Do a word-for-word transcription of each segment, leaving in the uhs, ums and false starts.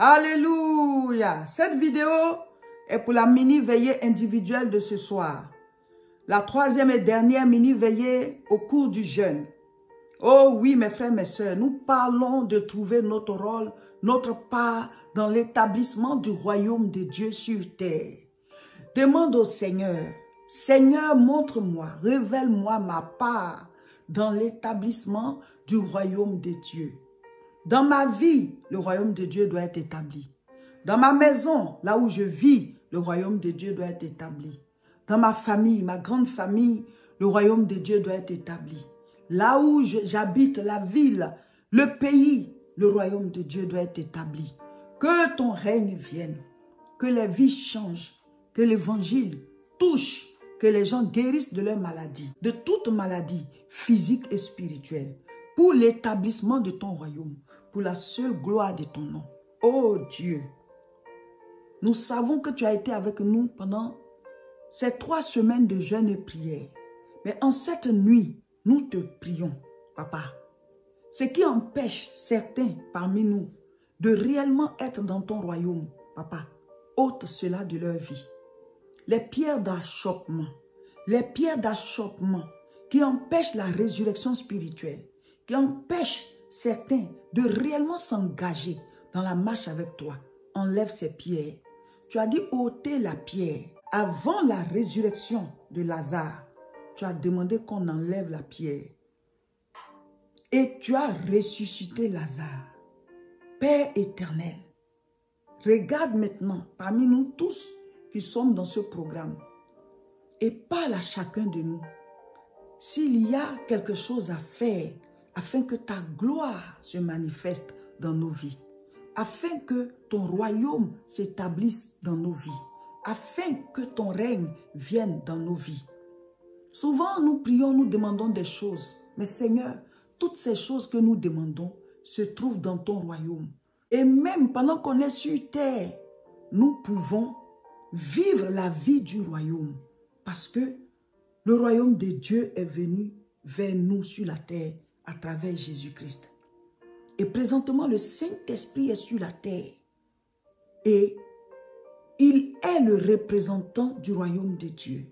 Alléluia. Cette vidéo est pour la mini-veillée individuelle de ce soir. La troisième et dernière mini-veillée au cours du jeûne. Oh oui, mes frères, mes sœurs, nous parlons de trouver notre rôle, notre part dans l'établissement du royaume de Dieu sur terre. Demande au Seigneur, Seigneur, montre-moi, révèle-moi ma part dans l'établissement du royaume de Dieu. Dans ma vie, le royaume de Dieu doit être établi. Dans ma maison, là où je vis, le royaume de Dieu doit être établi. Dans ma famille, ma grande famille, le royaume de Dieu doit être établi. Là où j'habite, la ville, le pays, le royaume de Dieu doit être établi. Que ton règne vienne, que les vies changent, que l'évangile touche, que les gens guérissent de leurs maladies, de toute maladie physique et spirituelle, pour l'établissement de ton royaume, pour la seule gloire de ton nom. Oh Dieu, nous savons que tu as été avec nous pendant ces trois semaines de jeûne et prière. Mais en cette nuit, nous te prions, Papa. Ce qui empêche certains parmi nous de réellement être dans ton royaume, Papa, ôte cela de leur vie. Les pierres d'achoppement, les pierres d'achoppement qui empêchent la résurrection spirituelle, qui empêchent certains de réellement s'engager dans la marche avec toi, enlève ces pierres. Tu as dit ôter la pierre. Avant la résurrection de Lazare, tu as demandé qu'on enlève la pierre. Et tu as ressuscité Lazare. Père éternel, regarde maintenant parmi nous tous qui sommes dans ce programme et parle à chacun de nous. S'il y a quelque chose à faire afin que ta gloire se manifeste dans nos vies, afin que ton royaume s'établisse dans nos vies, afin que ton règne vienne dans nos vies. Souvent, nous prions, nous demandons des choses. Mais Seigneur, toutes ces choses que nous demandons se trouvent dans ton royaume. Et même pendant qu'on est sur terre, nous pouvons vivre la vie du royaume. Parce que le royaume de Dieu est venu vers nous sur la terre à travers Jésus-Christ. Et présentement, le Saint-Esprit est sur la terre. Et il est le représentant du royaume de Dieu.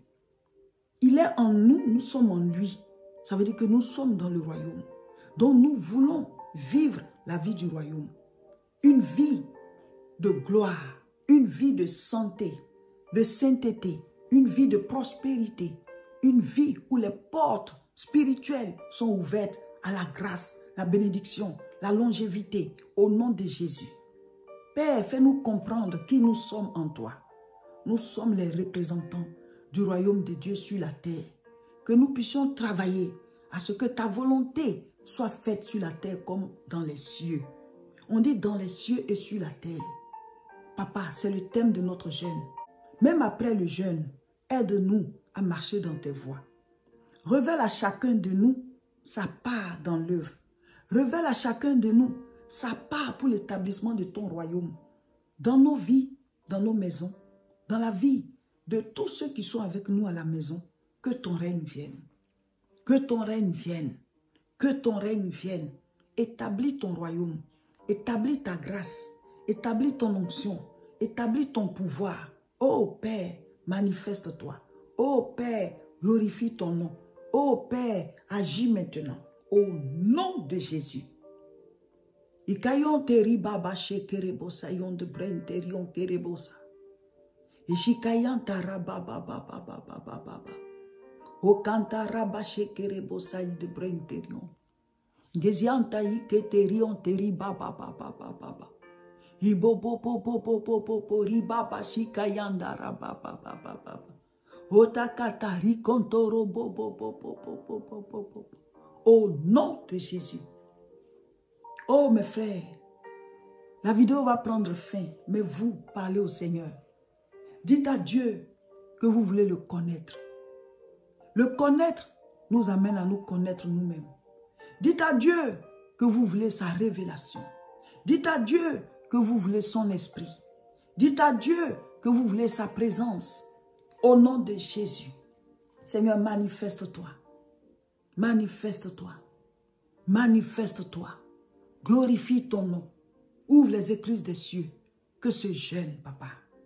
Il est en nous, nous sommes en lui. Ça veut dire que nous sommes dans le royaume. Donc nous voulons vivre la vie du royaume. Une vie de gloire, une vie de santé, de sainteté, une vie de prospérité, une vie où les portes spirituelles sont ouvertes à la grâce, la bénédiction, la longévité, au nom de Jésus. Père, fais-nous comprendre qui nous sommes en toi. Nous sommes les représentants du royaume de Dieu sur la terre. Que nous puissions travailler à ce que ta volonté soit faite sur la terre comme dans les cieux. On dit dans les cieux et sur la terre. Papa, c'est le thème de notre jeûne. Même après le jeûne, aide-nous à marcher dans tes voies. Révèle à chacun de nous sa part dans l'œuvre. Révèle à chacun de nous sa part pour l'établissement de ton royaume. Dans nos vies, dans nos maisons, dans la vie de tous ceux qui sont avec nous à la maison, que ton règne vienne. Que ton règne vienne. Que ton règne vienne. Établis ton royaume. Établis ta grâce. Établis ton onction. Établis ton pouvoir. Ô Père, manifeste-toi. Ô Père, glorifie ton nom. Ô Père, agis maintenant. Au nom de Jésus. Ikayon teri baba shekerebosa yon de bren terion kerebosa. Ishikayan tara baba baba baba baba. Okantara ba shekerebosa de bren terion. Gezianta iketerion teri baba baba baba. Ibo po po po po po po po ribaba shikayanda baba baba baba. Otakatari kontoro bo bo bo bo bo bo bo bo. Au nom de Jésus. Oh mes frères, la vidéo va prendre fin, mais vous parlez au Seigneur. Dites à Dieu que vous voulez le connaître. Le connaître nous amène à nous connaître nous-mêmes. Dites à Dieu que vous voulez sa révélation. Dites à Dieu que vous voulez son esprit. Dites à Dieu que vous voulez sa présence. Au nom de Jésus. Seigneur, manifeste-toi. Manifeste-toi. Manifeste-toi. Glorifie ton nom. Ouvre les écluses des cieux que ce jeûne, papa,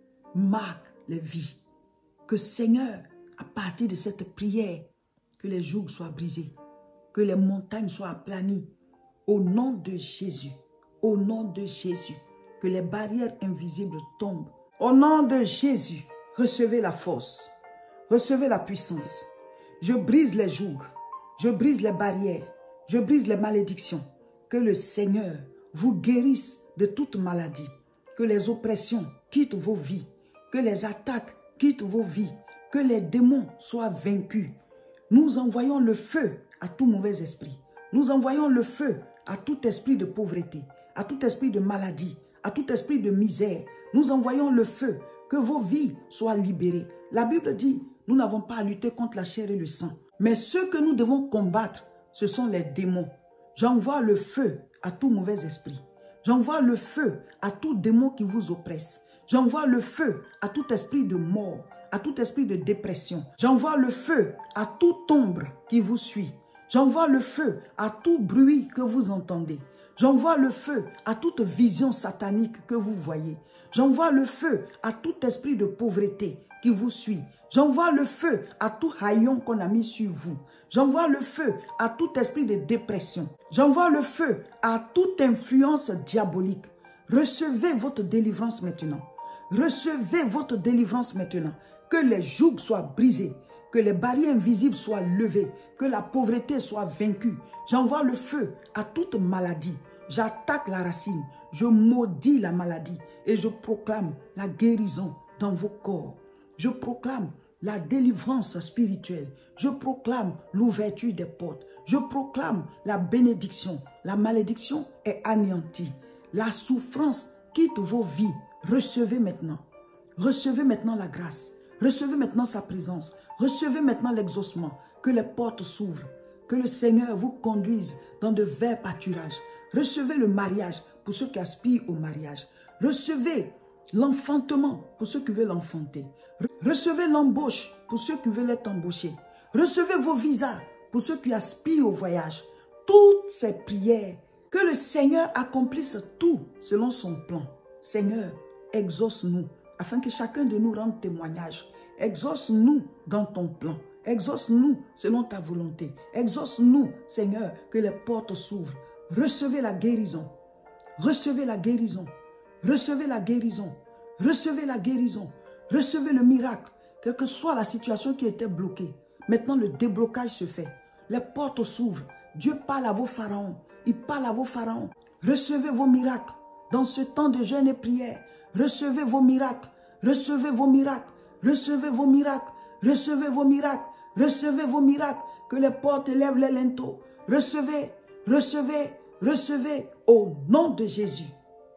marque les vies. Que Seigneur, à partir de cette prière, que les jougs soient brisés, que les montagnes soient aplanies. Au nom de Jésus, au nom de Jésus, que les barrières invisibles tombent. Au nom de Jésus, recevez la force, recevez la puissance. Je brise les jougs, je brise les barrières, je brise les malédictions. Que le Seigneur vous guérisse de toute maladie. Que les oppressions quittent vos vies. Que les attaques quittent vos vies. Que les démons soient vaincus. Nous envoyons le feu à tout mauvais esprit. Nous envoyons le feu à tout esprit de pauvreté, à tout esprit de maladie, à tout esprit de misère. Nous envoyons le feu, que vos vies soient libérées. La Bible dit, nous n'avons pas à lutter contre la chair et le sang. Mais ce que nous devons combattre, ce sont les démons. J'envoie le feu à tout mauvais esprit. J'envoie le feu à tout démon qui vous oppresse. J'envoie le feu à tout esprit de mort, à tout esprit de dépression. J'envoie le feu à toute ombre qui vous suit. J'envoie le feu à tout bruit que vous entendez. J'envoie le feu à toute vision satanique que vous voyez. J'envoie le feu à tout esprit de pauvreté qui vous suit. J'envoie le feu à tout haillon qu'on a mis sur vous. J'envoie le feu à tout esprit de dépression. J'envoie le feu à toute influence diabolique. Recevez votre délivrance maintenant. Recevez votre délivrance maintenant. Que les jougs soient brisés. Que les barrières invisibles soient levées. Que la pauvreté soit vaincue. J'envoie le feu à toute maladie. J'attaque la racine. Je maudis la maladie. Et je proclame la guérison dans vos corps. Je proclame la délivrance spirituelle. Je proclame l'ouverture des portes. Je proclame la bénédiction. La malédiction est anéantie. La souffrance quitte vos vies. Recevez maintenant. Recevez maintenant la grâce. Recevez maintenant sa présence. Recevez maintenant l'exaucement. Que les portes s'ouvrent. Que le Seigneur vous conduise dans de verts pâturages. Recevez le mariage pour ceux qui aspirent au mariage. Recevez l'enfantement pour ceux qui veulent enfanter. Recevez l'embauche pour ceux qui veulent être embauchés. Recevez vos visas pour ceux qui aspirent au voyage. Toutes ces prières, que le Seigneur accomplisse tout selon son plan. Seigneur, exauce-nous afin que chacun de nous rende témoignage. Exauce-nous dans ton plan. Exauce-nous selon ta volonté. Exauce-nous, Seigneur, que les portes s'ouvrent. Recevez la guérison. Recevez la guérison. Recevez la guérison. Recevez la guérison. Recevez le miracle. Quelle que soit la situation qui était bloquée. Maintenant, le déblocage se fait. Les portes s'ouvrent. Dieu parle à vos pharaons. Il parle à vos pharaons. Recevez vos miracles. Dans ce temps de jeûne et prière, recevez vos miracles. Recevez vos miracles. Recevez vos miracles. Recevez vos miracles. Recevez vos miracles. Que les portes lèvent les linteaux. Recevez, recevez, recevez au nom de Jésus.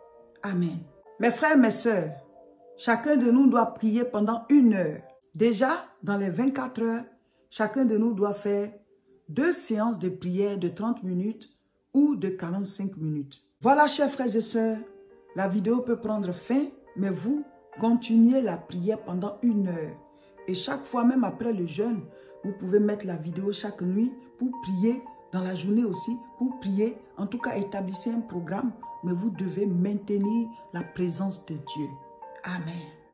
Amen. Mes frères, mes sœurs, chacun de nous doit prier pendant une heure. Déjà, dans les vingt-quatre heures, chacun de nous doit faire deux séances de prière de trente minutes ou de quarante-cinq minutes. Voilà, chers frères et sœurs, la vidéo peut prendre fin, mais vous continuez la prière pendant une heure. Et chaque fois, même après le jeûne, vous pouvez mettre la vidéo chaque nuit pour prier, dans la journée aussi, pour prier. En tout cas, établissez un programme, mais vous devez maintenir la présence de Dieu. Amen.